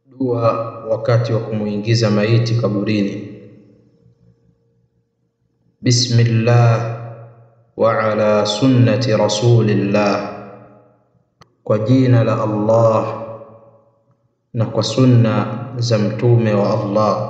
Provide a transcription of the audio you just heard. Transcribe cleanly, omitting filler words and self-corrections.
Dua wakati wa kumuingiza maiti kaburini. Bismillah wa ala sunnati rasulillah, kwa jina la Allah na kwa sunna za mtume wa Allah.